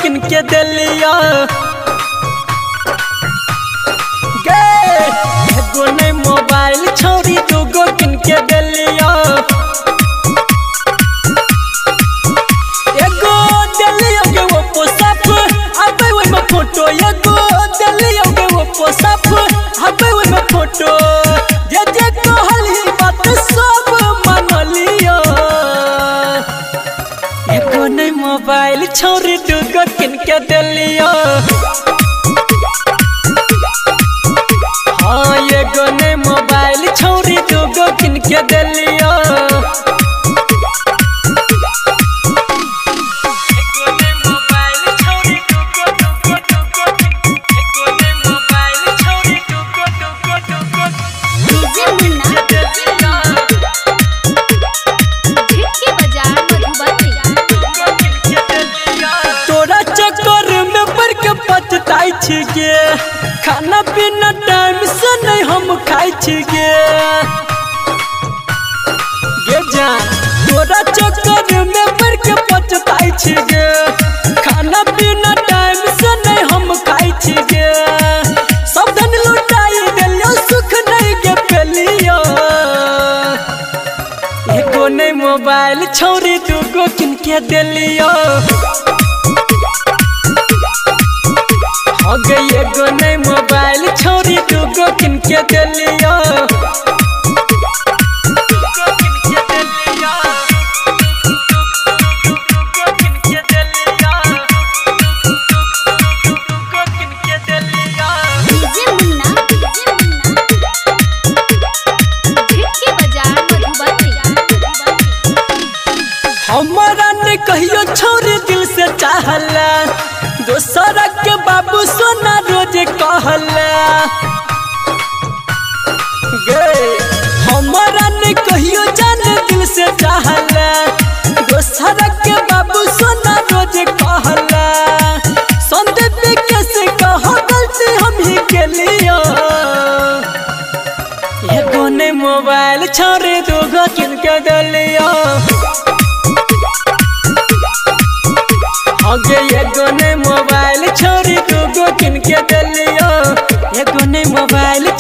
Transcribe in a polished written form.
किन के दिलिया एगो नहीं मोबाइल छोरी दूगो किन के दिलिया एगो दिलिया के वो पोसप आबे वो में फोटो एगो दिलिया के वो पोसप आबे वो में फोटो जे जे कहली बात सब मान लियो एगो नहीं मोबाइल छोरी दूगो किन के दिलिया एगो नहीं मोबाइल छोरी दूगो किन के दिलिया तोरा चक्कर में पड़ के पछताई छिगे खाना पीना टाइम से नहीं हम खाई छिगे गे जान तोरा चक्कर में पड़ के पछताई छिगे खाना पीना टाइम से नहीं हम खाई छिगे सब धन लुटाई देलियो सुख नहीं के पेलियो एगो नहीं मोबाइल छोरी दूगो किन के दिलियो एगो नहीं मोबाइल छोरी दूगो किन के दिलिया हमारा ने कहियो छोरी दिल से चाहला दोसरा के बाबू सोना रोज कहला गे हमारा ने कहियो जान दिल से चाहला दोसरा के बाबू सोना रोज कहला संदीप कैसे कहो गलती हम ही के लिया एगो नहीं मोबाइल छोरी दूगो किन के दिलिया एगो नहीं मोबाइल छोरी दूगो किन के दिलिया एगो नहीं मोबाइल